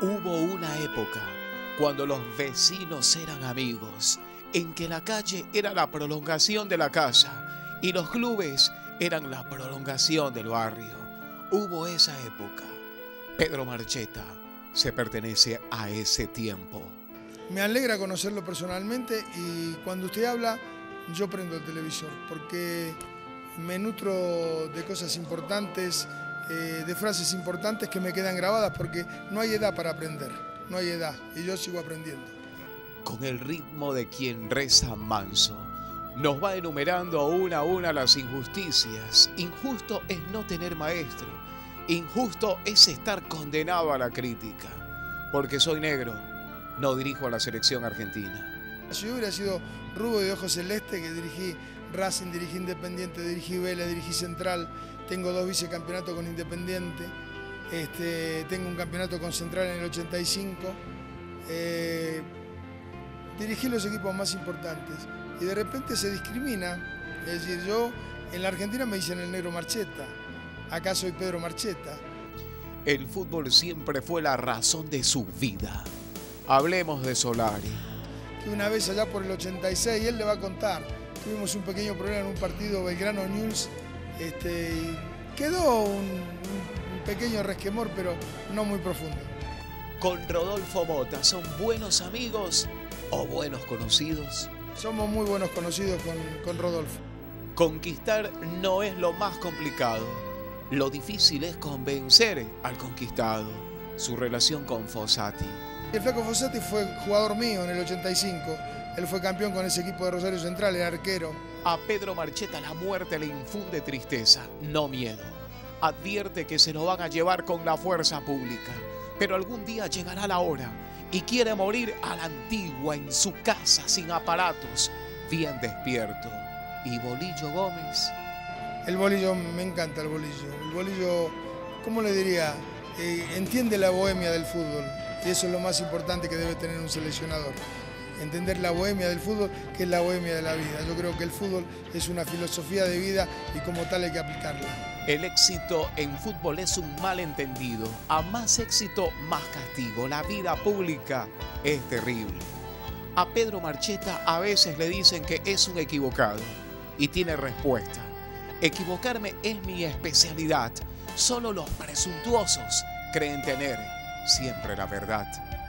Hubo una época cuando los vecinos eran amigos, en que la calle era la prolongación de la casa y los clubes eran la prolongación del barrio. Hubo esa época. Pedro Marcheta se pertenece a ese tiempo. Me alegra conocerlo personalmente y cuando usted habla yo prendo el televisor porque me nutro de cosas importantes, de frases importantes que me quedan grabadas porque no hay edad para aprender, no hay edad y yo sigo aprendiendo. Con el ritmo de quien reza manso, nos va enumerando una a una las injusticias. Injusto es no tener maestro, injusto es estar condenado a la crítica. Porque soy negro, no dirijo a la selección argentina. Si yo hubiera sido rubio de ojos celeste, que dirigí Racing, dirigí Independiente, dirigí Vélez, dirigí Central, tengo 2 vicecampeonatos con Independiente, tengo un campeonato con Central en el 85, dirigí los equipos más importantes y de repente se discrimina, es decir, yo en la Argentina me dicen el negro Marcheta, acá soy Pedro Marcheta. El fútbol siempre fue la razón de su vida. Hablemos de Solari. Que una vez allá por el 86, él le va a contar, tuvimos un pequeño problema en un partido Belgrano News, quedó un pequeño resquemor, pero no muy profundo. Con Rodolfo Mota, ¿son buenos amigos o buenos conocidos? Somos muy buenos conocidos con Rodolfo. Conquistar no es lo más complicado. Lo difícil es convencer al conquistado. Su relación con Fossati. El Flaco Fossati fue jugador mío en el 85. Él fue campeón con ese equipo de Rosario Central, era arquero. A Pedro Marcheta la muerte le infunde tristeza, no miedo. Advierte que se lo van a llevar con la fuerza pública. Pero algún día llegará la hora y quiere morir a la antigua en su casa sin aparatos, bien despierto. ¿Y Bolillo Gómez? El Bolillo, me encanta el Bolillo. El Bolillo, ¿cómo le diría? Entiende la bohemia del fútbol y eso es lo más importante que debe tener un seleccionador. Entender la bohemia del fútbol, que es la bohemia de la vida. Yo creo que el fútbol es una filosofía de vida y como tal hay que aplicarla. El éxito en fútbol es un malentendido. A más éxito, más castigo. La vida pública es terrible. A Pedro Marcheta a veces le dicen que es un equivocado y tiene respuesta. Equivocarme es mi especialidad. Solo los presuntuosos creen tener siempre la verdad.